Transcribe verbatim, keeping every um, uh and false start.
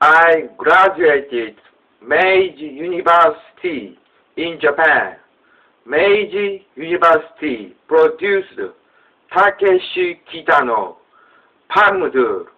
I graduated Meiji University in Japan. Meiji University produced Takeshi Kitano, Palmdur,